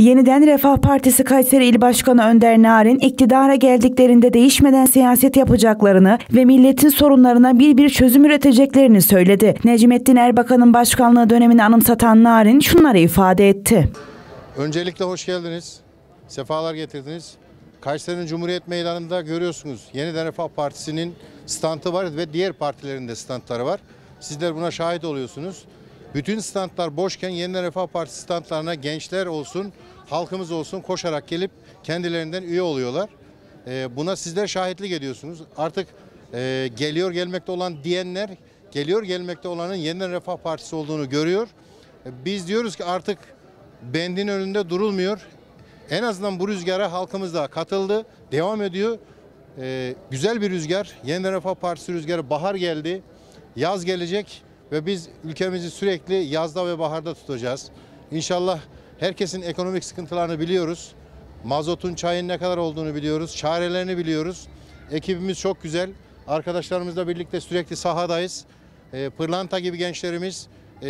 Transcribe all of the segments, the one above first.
Yeniden Refah Partisi Kayseri İl Başkanı Önder Narin, iktidara geldiklerinde değişmeden siyaset yapacaklarını ve milletin sorunlarına bir çözüm üreteceklerini söyledi. Necmettin Erbakan'ın başkanlığı dönemini anımsatan Narin şunları ifade etti. Öncelikle hoş geldiniz, sefalar getirdiniz. Kayseri'nin Cumhuriyet Meydanı'nda görüyorsunuz, Yeniden Refah Partisi'nin standı var ve diğer partilerin de standları var. Sizler buna şahit oluyorsunuz. Bütün standlar boşken Yeniden Refah Partisi standlarına gençler olsun, halkımız olsun koşarak gelip kendilerinden üye oluyorlar. Buna sizler şahitlik ediyorsunuz. Artık geliyor gelmekte olan diyenler, geliyor gelmekte olanın Yeniden Refah Partisi olduğunu görüyor. Biz diyoruz ki artık bendin önünde durulmuyor. En azından bu rüzgara halkımız da katıldı, devam ediyor. Güzel bir rüzgar, Yeniden Refah Partisi rüzgarı, bahar geldi, yaz gelecek. Ve biz ülkemizi sürekli yazda ve baharda tutacağız. İnşallah herkesin ekonomik sıkıntılarını biliyoruz. Mazotun, çayın ne kadar olduğunu biliyoruz. Çarelerini biliyoruz. Ekibimiz çok güzel. Arkadaşlarımızla birlikte sürekli sahadayız. Pırlanta gibi gençlerimiz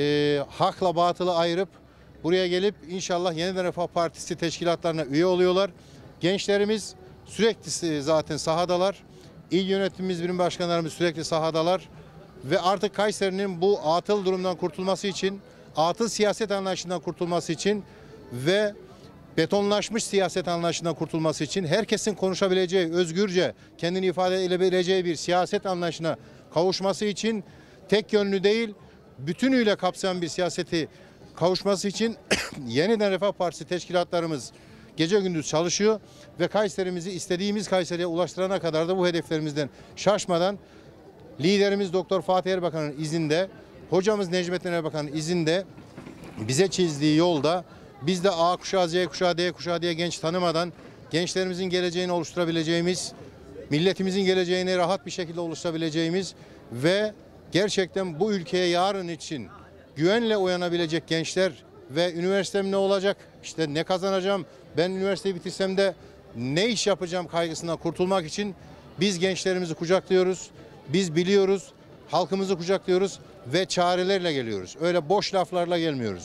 hakla batılı ayırıp buraya gelip inşallah Yeniden Refah Partisi teşkilatlarına üye oluyorlar. Gençlerimiz sürekli zaten sahadalar. İl yönetimimiz, birim başkanlarımız sürekli sahadalar. Ve artık Kayseri'nin bu atıl durumdan kurtulması için, atıl siyaset anlayışından kurtulması için ve betonlaşmış siyaset anlayışından kurtulması için herkesin konuşabileceği, özgürce kendini ifade edebileceği bir siyaset anlayışına kavuşması için tek yönlü değil, bütünüyle kapsayan bir siyaseti kavuşması için Yeniden Refah Partisi teşkilatlarımız gece gündüz çalışıyor ve Kayseri'mizi istediğimiz Kayseri'ye ulaştırana kadar da bu hedeflerimizden şaşmadan liderimiz Doktor Fatih Erbakan'ın izinde, hocamız Necmettin Erbakan'ın izinde bize çizdiği yolda biz de A kuşağı, Z kuşağı, D kuşağı diye genç tanımadan gençlerimizin geleceğini oluşturabileceğimiz, milletimizin geleceğini rahat bir şekilde oluşturabileceğimiz ve gerçekten bu ülkeye yarın için güvenle uyanabilecek gençler ve üniversitem ne olacak, işte ne kazanacağım, ben üniversiteyi bitirsem de ne iş yapacağım kaygısından kurtulmak için biz gençlerimizi kucaklıyoruz. Biz biliyoruz, halkımızı kucaklıyoruz ve çarelerle geliyoruz. Öyle boş laflarla gelmiyoruz.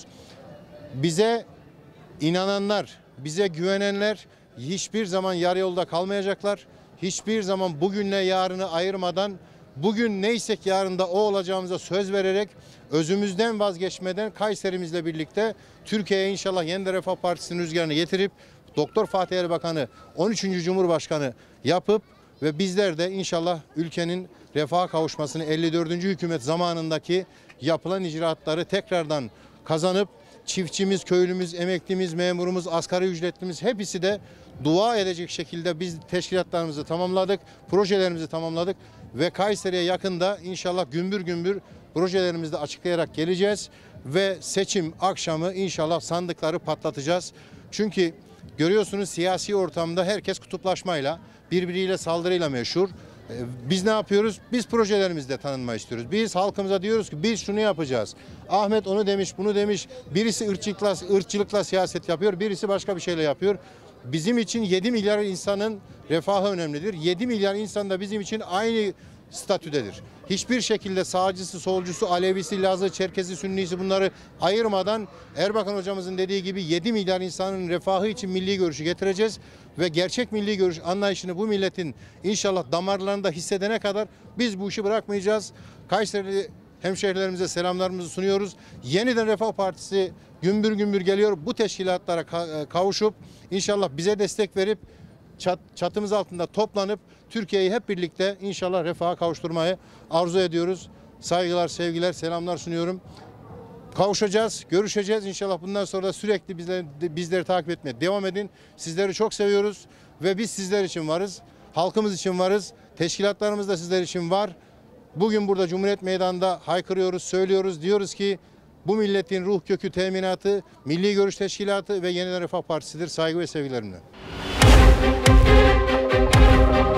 Bize inananlar, bize güvenenler hiçbir zaman yarı yolda kalmayacaklar. Hiçbir zaman bugünle yarını ayırmadan, bugün neysek yarın da o olacağımıza söz vererek, özümüzden vazgeçmeden Kayserimizle birlikte Türkiye'ye inşallah Yeniden Refah Partisi'nin rüzgarını getirip Doktor Fatih Erbakan'ı 13. Cumhurbaşkanı yapıp ve bizler de inşallah ülkenin refaha kavuşmasını 54. hükümet zamanındaki yapılan icraatları tekrardan kazanıp çiftçimiz, köylümüz, emeklimiz, memurumuz, asgari ücretlimiz hepsi de dua edecek şekilde biz teşkilatlarımızı tamamladık, projelerimizi tamamladık ve Kayseri'ye yakında inşallah gümbür gümbür projelerimizi de açıklayarak geleceğiz ve seçim akşamı inşallah sandıkları patlatacağız. Çünkü görüyorsunuz siyasi ortamda herkes kutuplaşmayla, birbiriyle saldırıyla meşhur. Biz ne yapıyoruz? Biz projelerimizde tanınma istiyoruz. Biz halkımıza diyoruz ki biz şunu yapacağız. Ahmet onu demiş, bunu demiş. Birisi ırkçılıkla siyaset yapıyor, birisi başka bir şeyle yapıyor. Bizim için 7 milyar insanın refahı önemlidir. 7 milyar insan da bizim için aynı statüdedir. Hiçbir şekilde sağcısı, solcusu, Alevisi, Lazı, Çerkezi, Sünnisi bunları ayırmadan Erbakan hocamızın dediği gibi 7 milyar insanın refahı için milli görüşü getireceğiz ve gerçek milli görüş anlayışını bu milletin inşallah damarlarında hissedene kadar biz bu işi bırakmayacağız. Kayseri hemşehrilerimize selamlarımızı sunuyoruz. Yeniden Refah Partisi gümbür gümbür geliyor. Bu teşkilatlara kavuşup inşallah bize destek verip çatımız altında toplanıp Türkiye'yi hep birlikte inşallah refaha kavuşturmayı arzu ediyoruz. Saygılar, sevgiler, selamlar sunuyorum. Kavuşacağız, görüşeceğiz. İnşallah bundan sonra da sürekli bizleri takip etmeye devam edin. Sizleri çok seviyoruz ve biz sizler için varız. Halkımız için varız. Teşkilatlarımız da sizler için var. Bugün burada Cumhuriyet Meydanı'nda haykırıyoruz, söylüyoruz. Diyoruz ki bu milletin ruh kökü teminatı, Milli Görüş Teşkilatı ve Yeniden Refah Partisi'dir. Saygı ve sevgilerimle.